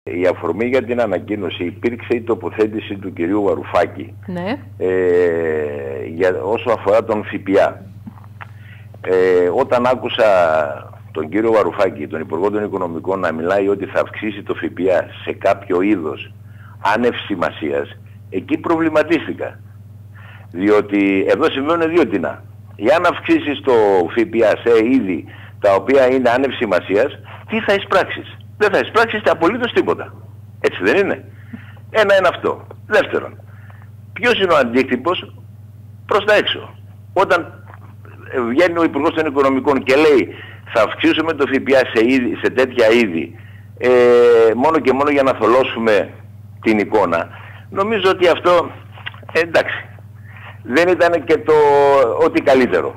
Η αφορμή για την ανακοίνωση υπήρξε η τοποθέτηση του κυρίου Βαρουφάκη, ναι, όσο αφορά τον ΦΠΑ. Όταν άκουσα τον κύριο Βαρουφάκη, τον Υπουργό των Οικονομικών, να μιλάει ότι θα αυξήσει το ΦΠΑ σε κάποιο είδος άνευ σημασίας, εκεί προβληματίστηκα. Διότι εδώ συμβαίνουν δύο τινά. Εάν αυξήσεις το ΦΠΑ σε είδη τα οποία είναι άνευ σημασίας, τι θα εισπράξεις? Δεν θα εισπράξεις απολύτως τίποτα. Έτσι δεν είναι? Ένα είναι αυτό. Δεύτερον, ποιος είναι ο αντίκτυπος προς τα έξω? Όταν βγαίνει ο Υπουργός των Οικονομικών και λέει θα αυξήσουμε το ΦΠΑ σε τέτοια είδη μόνο και μόνο για να θολώσουμε την εικόνα, νομίζω ότι αυτό εντάξει, δεν ήταν και το ό,τι καλύτερο.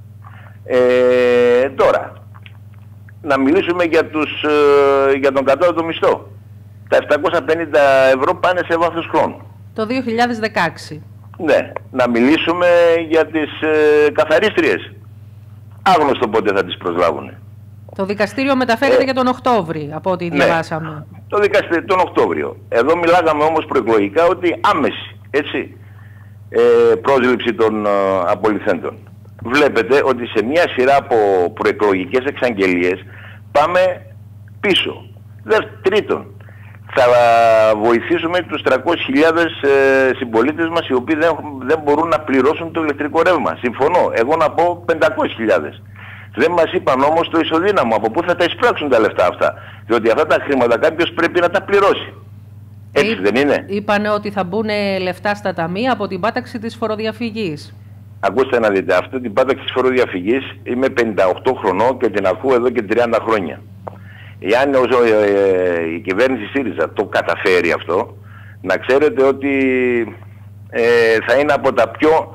Τώρα, να μιλήσουμε για τον κατώτατο μισθό. Τα 750 ευρώ πάνε σε βάθος χρόνου. Το 2016. Ναι, να μιλήσουμε για τις καθαρίστριες. Άγνωστο πότε θα τις προσλάβουν. Το δικαστήριο μεταφέρεται για τον Οκτώβρη, από ό,τι διαβάσαμε. Ναι, το δικαστήριο τον Οκτώβριο. Εδώ μιλάγαμε όμως προεκλογικά ότι άμεση, έτσι, πρόσληψη των απολυθέντων. Βλέπετε ότι σε μια σειρά από προεκλογικές εξαγγελίες πάμε πίσω. Τρίτον, θα βοηθήσουμε τους 300.000 συμπολίτες μας οι οποίοι δεν μπορούν να πληρώσουν το ηλεκτρικό ρεύμα. Συμφωνώ. Εγώ να πω 500.000. Δεν μας είπαν όμως το ισοδύναμο, από πού θα τα εισπράξουν τα λεφτά αυτά. Διότι αυτά τα χρήματα κάποιος πρέπει να τα πληρώσει. Έτσι δεν είναι? Είπανε ότι θα μπουν λεφτά στα ταμεία από την πάταξη της φοροδιαφυγής. Ακούστε να δείτε, αυτή την πάταξη της φοροδιαφυγής είμαι 58 χρονών και την ακούω εδώ και 30 χρόνια. Εάν η κυβέρνηση ΣΥΡΙΖΑ το καταφέρει αυτό, να ξέρετε ότι θα είναι από τα πιο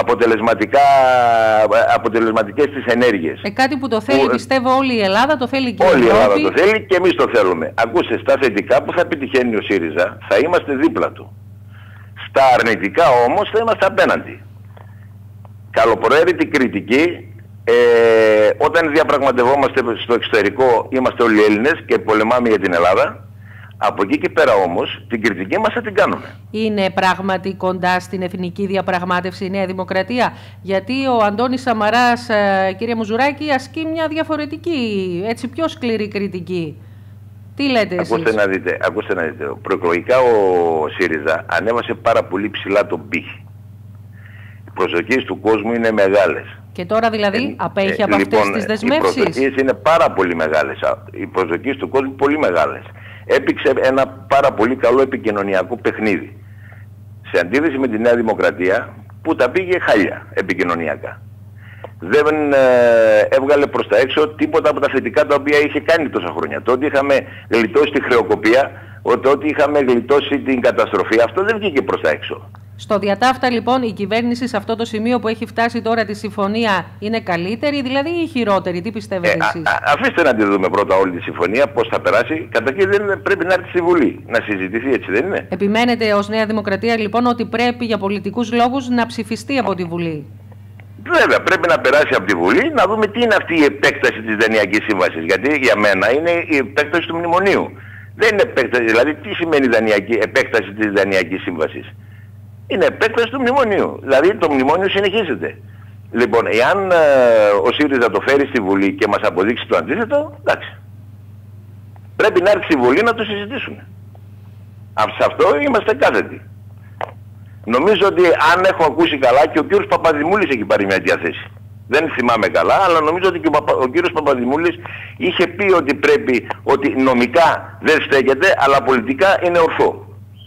αποτελεσματικές τις ενέργειες. Κάτι που το θέλει, πιστεύω, όλη η Ελλάδα, το θέλει και η Ευρώπη. Όλη η Ελλάδα το θέλει και εμείς το θέλουμε. Ακούστε, στα θετικά που θα πετυχαίνει ο ΣΥΡΙΖΑ θα είμαστε δίπλα του. Στα αρνητικά όμως θα είμαστε απέναντι. Καλοπροαίρετη κριτική, όταν διαπραγματευόμαστε στο εξωτερικό είμαστε όλοι Έλληνες και πολεμάμε για την Ελλάδα. Από εκεί και πέρα όμως την κριτική μας θα την κάνουμε. Είναι πράγματι κοντά στην εθνική διαπραγμάτευση η Νέα Δημοκρατία? Γιατί ο Αντώνης Σαμαράς, κύριε Μουζουράκη, ασκεί μια διαφορετική, έτσι πιο σκληρή κριτική. Τι λέτε εσείς? Ακούστε να δείτε. Προεκλογικά ο ΣΥΡΙΖΑ ανέβασε πάρα πολύ ψηλά τον πύχη. Οι προσδοκίες του κόσμου είναι μεγάλες. Και τώρα δηλαδή απέχει από αυτές τις δεσμεύσεις? Οι προσδοκίες είναι πάρα πολύ μεγάλες. Οι προσδοκίες του κόσμου πολύ μεγάλες. Έπαιξε ένα πάρα πολύ καλό επικοινωνιακό παιχνίδι. Σε αντίθεση με τη Νέα Δημοκρατία που τα πήγε χάλια επικοινωνιακά. Δεν έβγαλε προς τα έξω τίποτα από τα θετικά τα οποία είχε κάνει τόσα χρόνια. Το ότι είχαμε γλιτώσει τη χρεοκοπία, το ότι είχαμε γλιτώσει την καταστροφή, αυτό δεν βγήκε προς τα έξω. Στο διατάφτα λοιπόν η κυβέρνηση σε αυτό το σημείο που έχει φτάσει τώρα τη συμφωνία είναι καλύτερη δηλαδή ή χειρότερη? Τι πιστεύετε εσείς? Αφήστε να τη δούμε πρώτα όλη τη συμφωνία, πώς θα περάσει. Καταρχήν δεν πρέπει να έρθει στη Βουλή, να συζητηθεί, έτσι δεν είναι? Επιμένετε ως Νέα Δημοκρατία λοιπόν ότι πρέπει για πολιτικούς λόγους να ψηφιστεί από τη Βουλή? Βέβαια, πρέπει να περάσει από τη Βουλή, να δούμε τι είναι αυτή η επέκταση της Δανειακής Σύμβασης. Γιατί για μένα είναι η επέκταση του μνημονίου. Δεν είναι επέκταση, δηλαδή τι σημαίνει επέκταση της Δανειακής Σύμβασης? Είναι επέκταση του μνημονίου. Δηλαδή το μνημόνιο συνεχίζεται. Λοιπόν, εάν ο ΣΥΡΙΖΑ το φέρει στη Βουλή και μας αποδείξει το αντίθετο, εντάξει. Πρέπει να έρθει στη Βουλή να το συζητήσουμε. Σε αυτό είμαστε κάθετοι. Νομίζω ότι αν έχω ακούσει καλά και ο κύριος Παπαδημούλης έχει πάρει μια διαθέση. Δεν θυμάμαι καλά, αλλά νομίζω ότι και ο κύριος Παπαδημούλης είχε πει ότι πρέπει, ότι νομικά δεν στέκεται, αλλά πολιτικά είναι ορθό.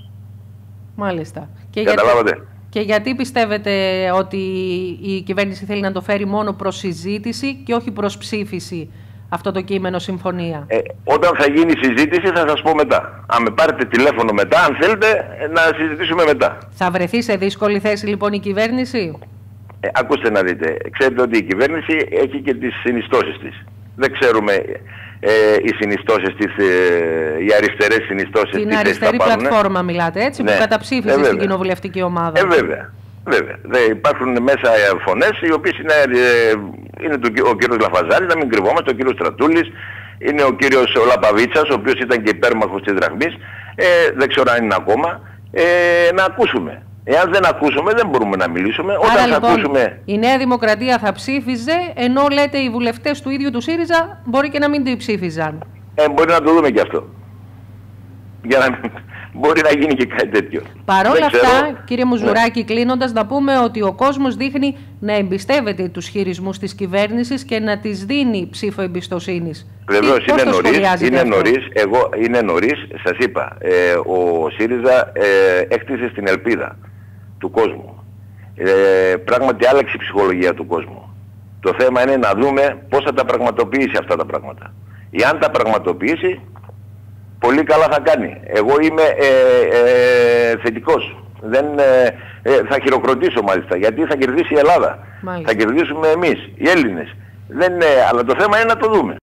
Μάλιστα. Καταλάβατε. Και γιατί πιστεύετε ότι η κυβέρνηση θέλει να το φέρει μόνο προς συζήτηση και όχι προς ψήφιση αυτό το κείμενο συμφωνία? Όταν θα γίνει η συζήτηση θα σας πω μετά. Αν με πάρετε τηλέφωνο μετά, αν θέλετε, να συζητήσουμε μετά. Θα βρεθεί σε δύσκολη θέση λοιπόν η κυβέρνηση? Ακούστε να δείτε. Ξέρετε ότι η κυβέρνηση έχει και τις συνιστώσεις της. Δεν ξέρουμε οι συνιστώσεις της, οι αριστερές συνιστώσεις της. Την αριστερή πλατφόρμα μιλάτε, έτσι, ναι, που καταψήφισε στην κοινοβουλευτική ομάδα. Βέβαια. Βέβαια. Υπάρχουν μέσα φωνές οι οποίες είναι ο κύριος Λαφαζάρης, να μην κρυβόμαστε, ο κύριος Στρατούλης, είναι ο κύριος Λαπαβίτσας, ο οποίος ήταν και υπέρμαχος της δραχμής, δεν ξέρω αν είναι ακόμα, να ακούσουμε. Εάν δεν ακούσουμε δεν μπορούμε να μιλήσουμε. Άρα όταν λοιπόν ακούσουμε... η Νέα Δημοκρατία θα ψήφιζε, ενώ λέτε οι βουλευτές του ίδιου του ΣΥΡΙΖΑ μπορεί και να μην την ψήφιζαν. Μπορεί να το δούμε και αυτό. Για να... Μπορεί να γίνει και κάτι τέτοιο. Παρ' όλα αυτά, κύριε Μουζουράκη, κλείνοντας, να πούμε ότι ο κόσμος δείχνει να εμπιστεύεται τους χειρισμούς της κυβέρνησης και να της δίνει ψήφο εμπιστοσύνης. Βεβαίως είναι νωρίς, σας είπα, ο ΣΥΡΙΖΑ έκτισε στην ελπίδα του κόσμου. Πράγματι άλλαξε η ψυχολογία του κόσμου. Το θέμα είναι να δούμε πώς θα τα πραγματοποιήσει αυτά τα πράγματα. Εάν τα πραγματοποιήσει, πολύ καλά θα κάνει. Εγώ είμαι θετικός. Θα χειροκροτήσω μάλιστα, γιατί θα κερδίσει η Ελλάδα. Μάλιστα. Θα κερδίσουμε εμείς, οι Έλληνες. Αλλά το θέμα είναι να το δούμε.